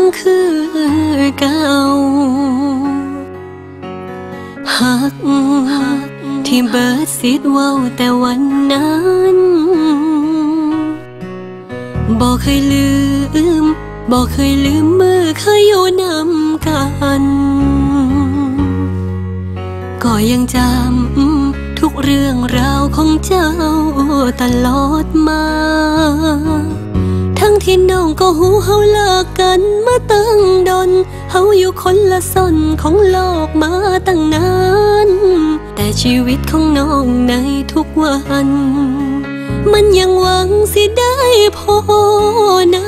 คือเก่าหักที่เบิดสิทธิ์เว้าแต่วันนั้นบ่เคยลืมมือเคยอยู่นำกันก็ยังจำทุกเรื่องราวของเจ้าตลอดมาทั้งที่น้องก็หูเฮาเลิกกันมาตั้งดนเฮาอยู่คนละส่วนของโลกมาตั้งนานแต่ชีวิตของน้องในทุกวันมันยังหวังสิได้พอนา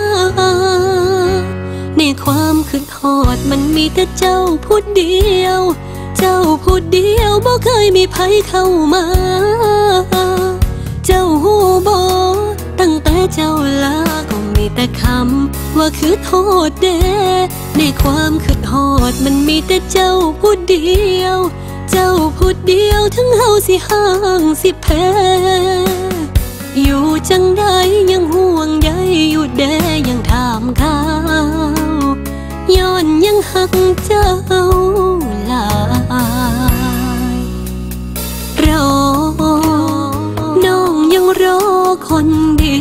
ในความคิดฮอดมันมีแต่เจ้าผู้เดียวเจ้าผู้เดียวบ่เคยมีไผเข้ามาเจ้าหูบ่ตั้งแต่เจ้าลาก็มีแต่คำว่าคือโทษเด้ในความคิดฮอดมันมีแต่เจ้าผู้เดียวเจ้าผู้เดียวทั้งเฮาสิห่างสิแพ้อยู่จังใดยังห่วงใยอยู่แดยังถามข่าวย้อนยังหักเจ้าหลายรอน้องยังรอคนดี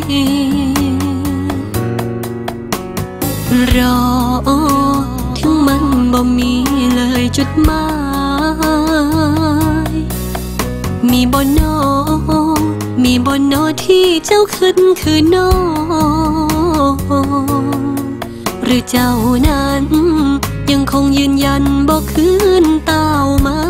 รอถึงมันบ่มีเลยจุดหมายมีบ่น้อที่เจ้าขึ้นคือน้องหรือเจ้านั้นยังคงยืนยันบ่คืนเต้ามา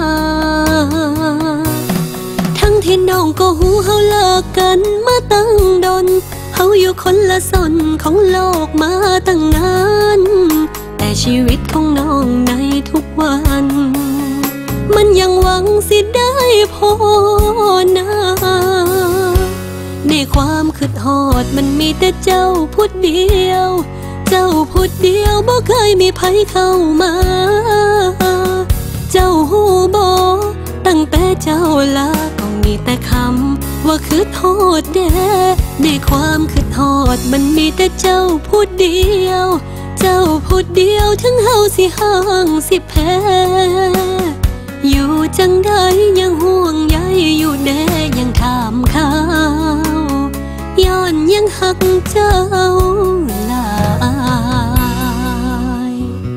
ทั้งที่น้องก็หูเฮาเลิกกันมาตั้งดนเฮาอยู่คนละส่วนของโลกมาตั้งนานแต่ชีวิตของน้องในทุกวันมันยังหวังสิได้พอนาในความคิดฮอดมันมีแต่เจ้าผู้เดียวเจ้าผู้เดียวบ่เคยมีไผเข้ามาเจ้าหูบ่ตั้งแต่เจ้าลาก็มีแต่คำว่าคือโทษเด้ในความคิดฮอดมันมีแต่เจ้าผู้เดียวเจ้าผู้เดียวทั้งเฮาสิห่างสิแพ้อยู่จังใดยังห่วงใยอยู่แน่ยังถามข่าวย้อนยังหักเจ้าหลาย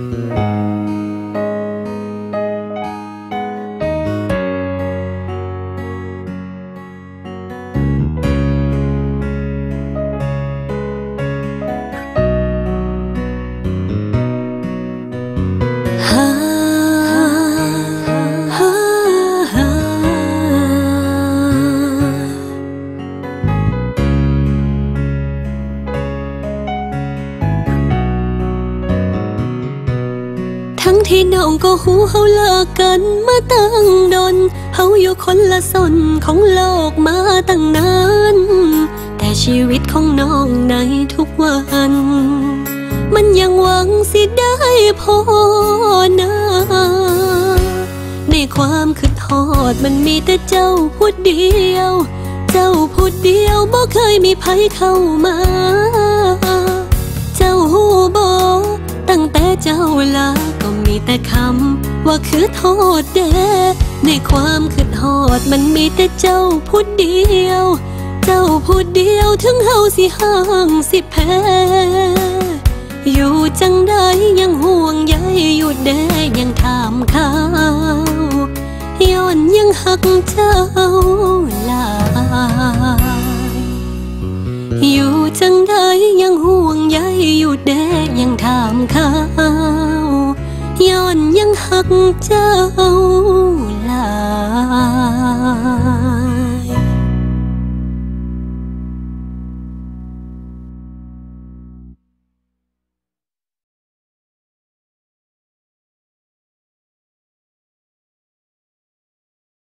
ที่น้องก็หูเฮาเลิกกันมาตั้งดนเฮาอยู่คนละส่วนของโลกมาตั้งนานแต่ชีวิตของน้องในทุกวันมันยังหวังสิได้พอนาในความคิดฮอดมันมีแต่เจ้าผู้เดียวเจ้าผู้เดียวบ่เคยมีไผเข้ามาเจ้าหูบ่ตั้งแต่เจ้าลาก็มีแต่คำว่าคือโทษเด้ในความคิดฮอดมันมีแต่เจ้าผู้เดียวเจ้าผู้เดียวทั้งเฮาสิห่างสิแพ้อยู่จังใดยังห่วงใยอยู่แดยังถามข่าวย้อนยังหักเจ้าหลายอยู่จังใดยังห่วงใยอยู่แดยังถามข่าวย้อนยังหักเจ้าหลาย